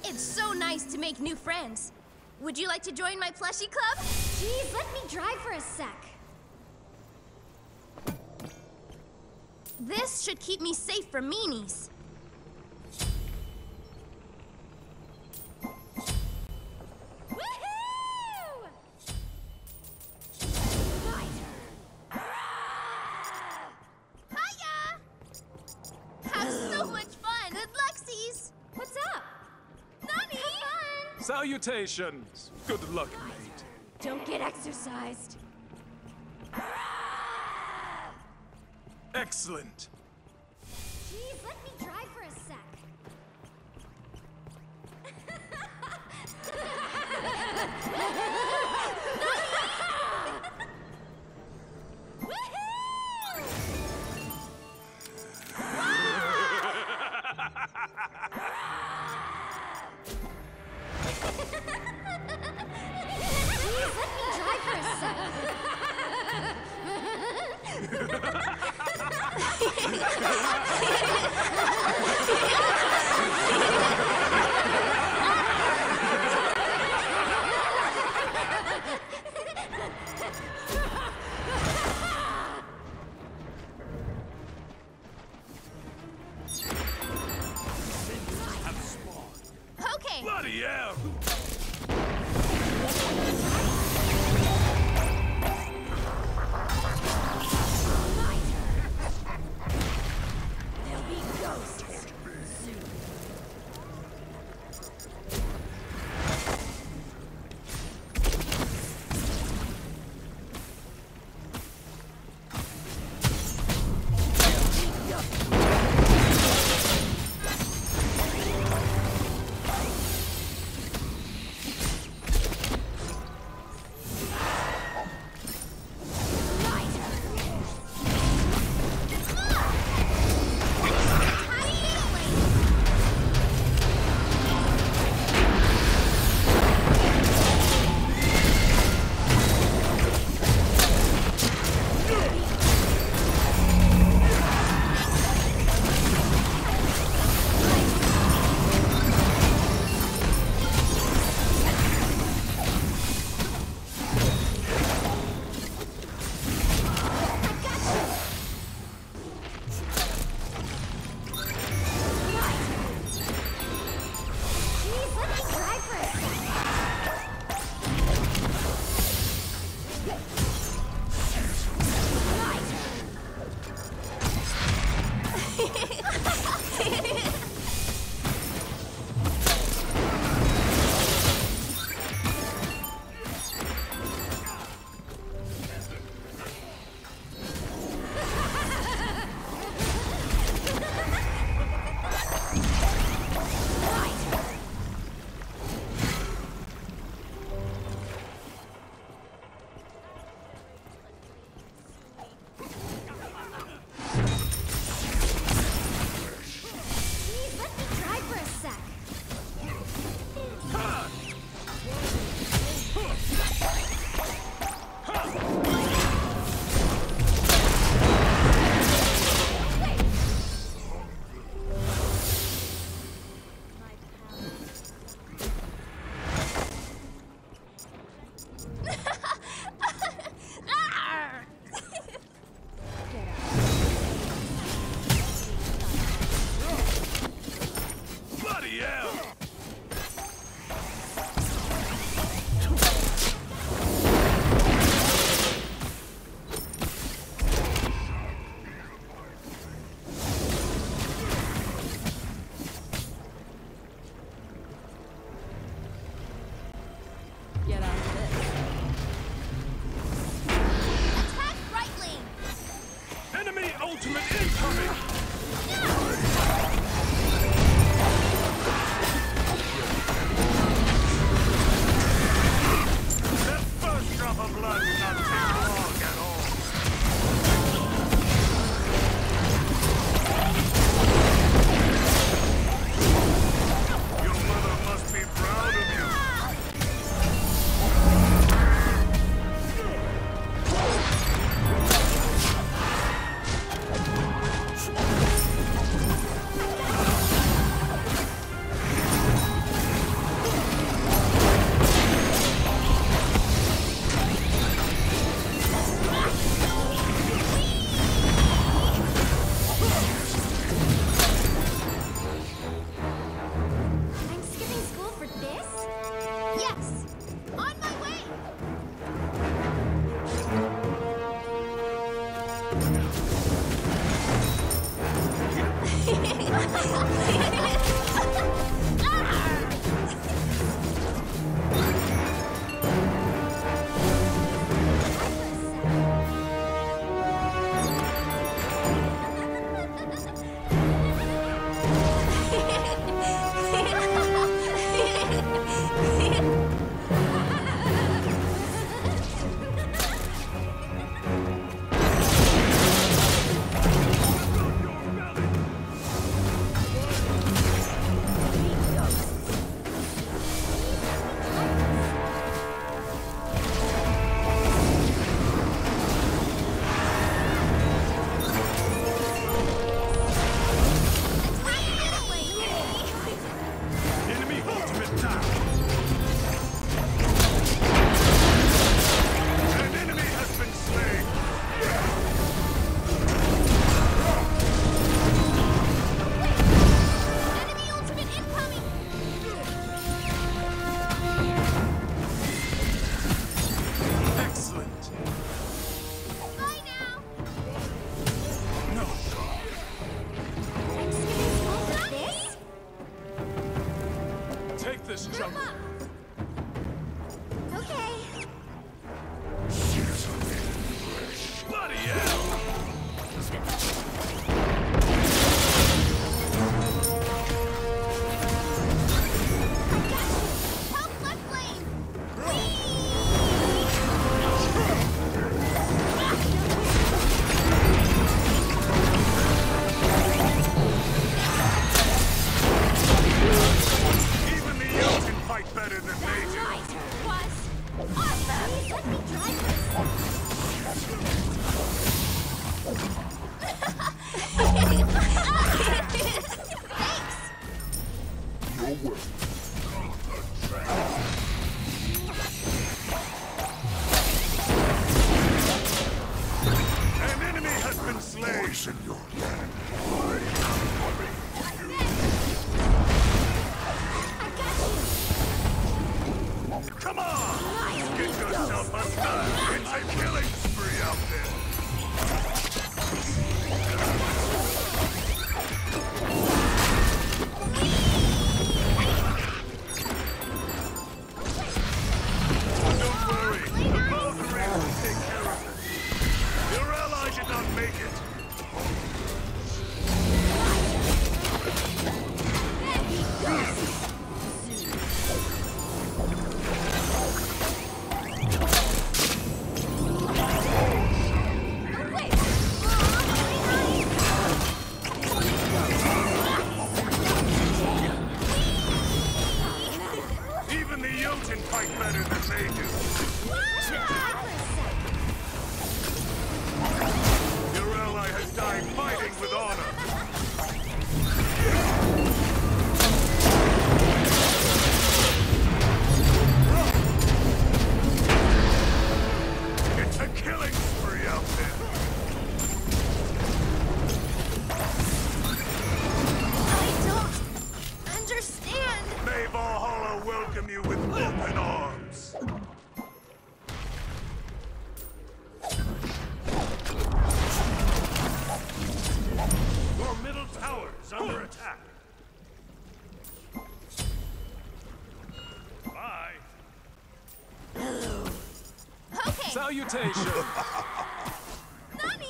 It's so nice to make new friends. Would you like to join my plushie club? Geez, let me drive for a sec. This should keep me safe from meanies. Woohoo! Hiya! Have so much fun! Good lucksies! What's up? Nani! Have fun! Salutations! Good luck, mate. Don't get exercised. Excellent. Geez, let me drive for a sec. Geez, let me drive for a Okay. Bloody hell! There'll be ghosts soon. Take this jungle. Okay. Bloody hell! Help left lane! Even the elves can fight better than they do. Was awesome! Let me try for a An enemy has been slain. Come on! Get yourself undone! It's a killing spree out there! Don't worry, the Valkyrie will take care of it. Your ally did not make it. Even the Jotun fight better than they do. Your ally has died fighting with honor. It's a killing spree out there. I don't understand. May Valhalla welcome you with open arms. Your middle tower is under attack. Bye. Okay. Salutations. Nani?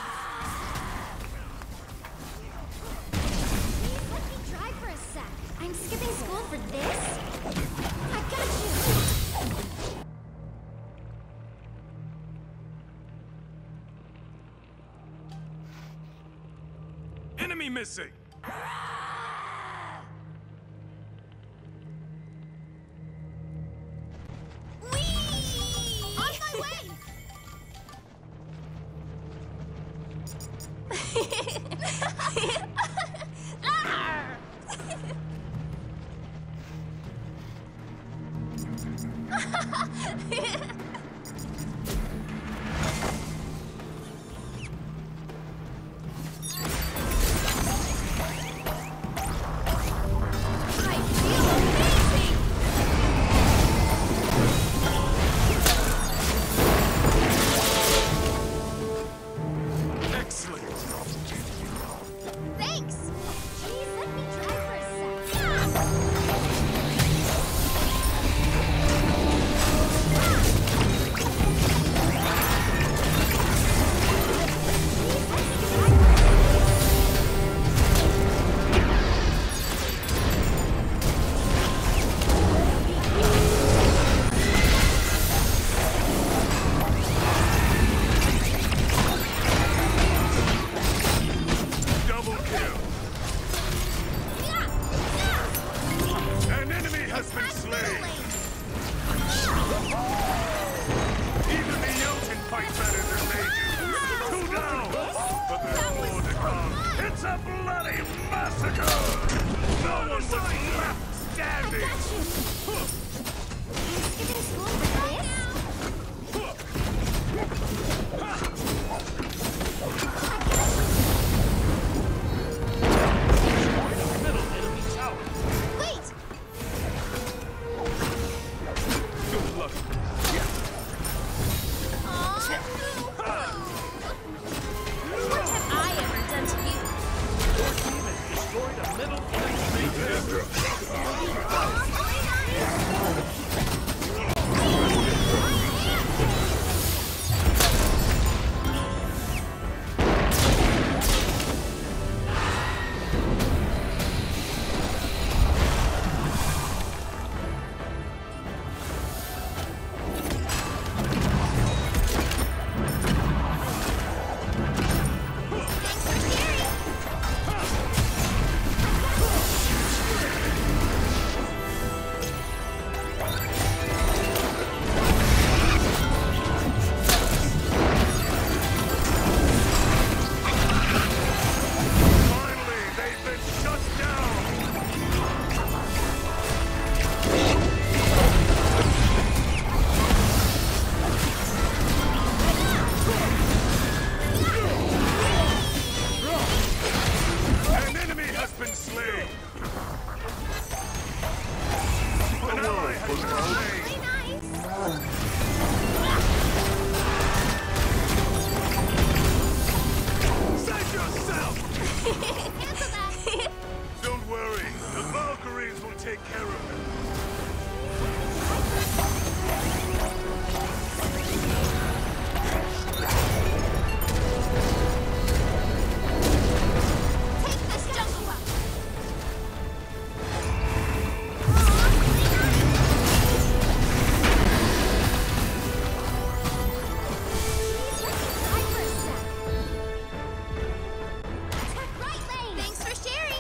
Please let me try for a sec. I'm skipping school for this? I got you! Enemy missing. Whee! On my way! Arr! I feel amazing! Excellent. Thanks! Please let me try for a sec. Double kill. An enemy has been slain. Even the Jotun fight better than they do. Two down. But there's more to come. It's a bloody massacre. No one was left standing. I'm skipping school for this? Wait! Good luck. What have I ever done to you? Your team has destroyed a middle enemy base. Really Save yourself! Cancel that! Don't worry, the Valkyries will take care of it. Take this, Jungle Book. Try for a sec. Attack right lane! Thanks for sharing.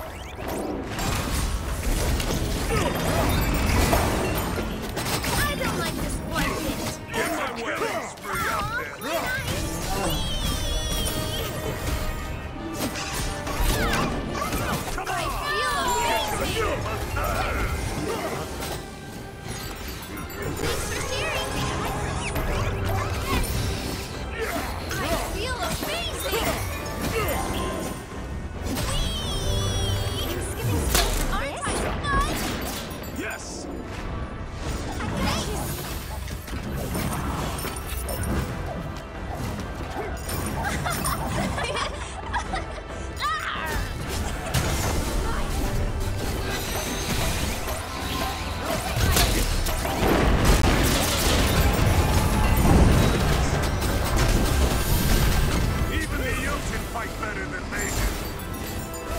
I don't like this one bit. Get my killing spree out there. Come I on! feel amazing. You're my nerve. Thanks for sharing. I feel amazing. I'm skipping school for Aren't this? I fun? Yes! I got you! Even the Jotun fight better than they do.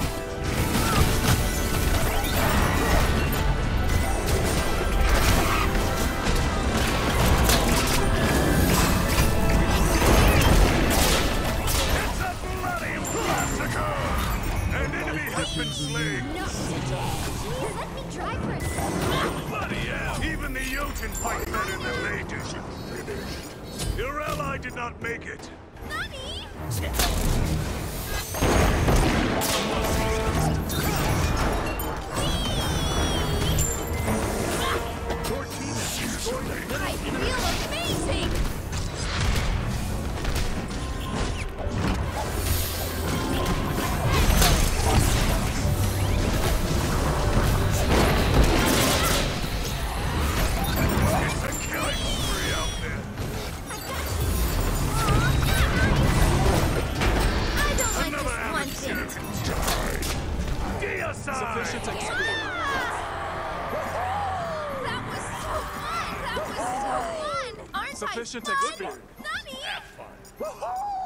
It's a bloody massacre! An enemy has been slain! Not today! Please let me try for a sec. Bloody hell! Even the Jotun fight better than they do. Your ally did not make it. Nani? I feel amazing. It's a killing spree out there. I don't like Another this one amateur bit. can die. Deicide! That was so fun. That was so fun. Aren't Sufficient I fun? experience. Nani? Have fun.